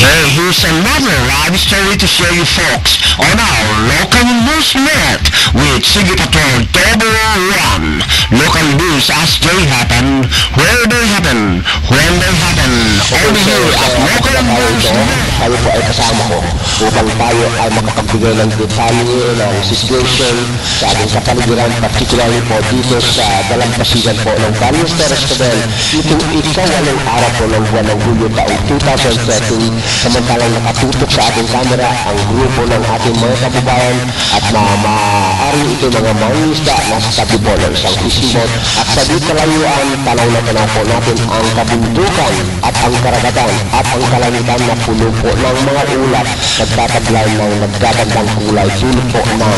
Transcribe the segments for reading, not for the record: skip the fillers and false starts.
Okay, here's another live story to share you folks on our local news minute with Sige Patrol Double One. Local news as they happen, where they happen, when they happen. Only here at Local News Minute. Tayo po ay kasama ko upang tayo ay makapagbigay ng detalye ng situation sa ating kapaligiran, particularly po dito sa dalampasigan po ng Valle Terrestre. Itong ikawalang araw po ng buwan ng Hulyo taong 2013, samantalang nakatutok sa ating kamera ang grupo ng ating mga kababayan at maaaring ito mga mangisda na sa tabi po ng isang fishing boat at sa di kalayuan, tanaw na tanaw po natin ang kabundukan at ang karagatan at ang kalangitan na puno po ng mga ulap nagtataglay ng nagdadagdang kulay tulad po ng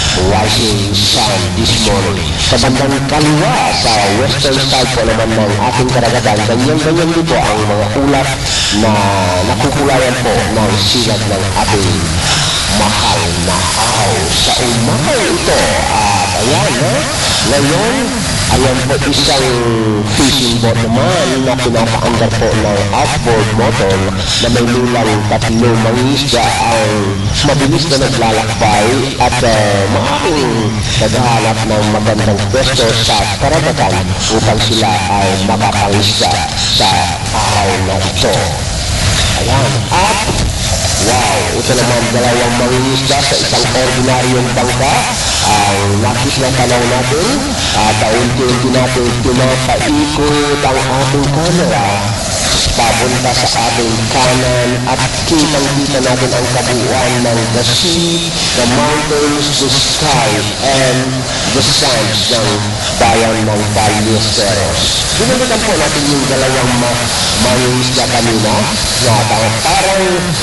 rising sun this morning. Sa bandang kaliwa sa western side po naman ng ating karagatan, ganyan-ganyan dito ang mga ulap na nakukulayan po ng sigat ng ating mahal na araw sa umaga ito. At ayan, ngayon, ayan po isang fishing boat naman na pinapaandar po ng outboard motor na may lulang 3 mangisda ang mabilis na naglalakbay at maaaring naghahanap ng magandang pwesto sa karagatan upang sila ay makapangisda sa araw na ito. Ayan, at wow, ito naman dalawang mangingisda sa isang ordinaryong bangka ang nakita na tanaw natin at unti-unti natin pinapaikot ang ating camera papunta sa ating kanan at kitang-kita natin ang kabuuan ng the sea, the mountains, the sky, and the sands ng bayan ng Valle Terrestre. Dinalikan po natin yung dalawang mangingisda kanina na parang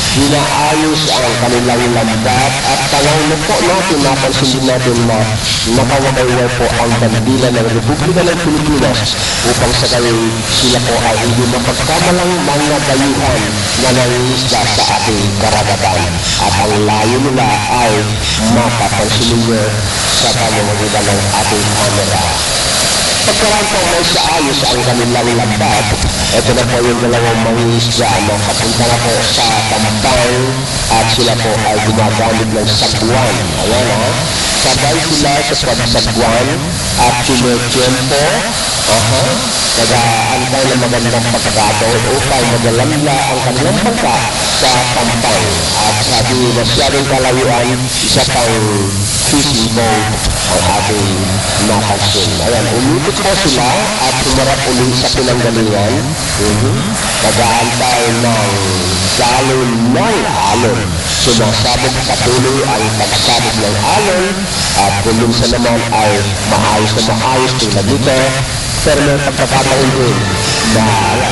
hinaayos ang kanilang lambat at tanaw na po natin, napansin natin na nakawagay po ang bandila ng Republika ng Pilipinas upang sa gayon sila po ay hindi mapagkamalang mga dayuhan na nangingisda sa ating karagatan at ang layo nila ay mapapansin ninyo sa pamamagitan ng ating camera. Pagkaraan po may sa ayos ang kanilang lambat, ito na po yung dalawang mangingisda na kapunta na po sa Tampang at sila po ay gumagamit ng sagwan. Ayan ha, sabay sila sa pagsagwan at sinetiyempo, nag-aantay na magandang pagkakataon upang magalamla ang kanilang bangka sa Tampang. At sabi na siya rin kalayuan, isa pang fishing boat ang ating napansin. Ayan, umipit po sila at humarap ulit sa pinanggalingan. Nag-aantay ng galon ng alon. Sumasabog patuloy ang pagsabog ng alon at kung minsan naman ay maayos na maayos tulad dito. Pero may pagkakataon din na